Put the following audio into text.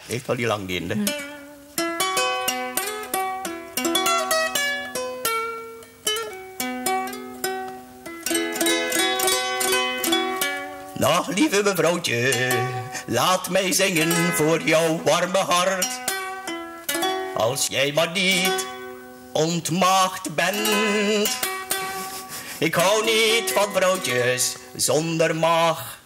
Heeft wel die lang diende. Nog lieve mevrouwtje, laat mij zingen voor jouw warme hart. Als jij maar niet ontmaagd bent. Ik hou niet van vrouwtjes zonder maag.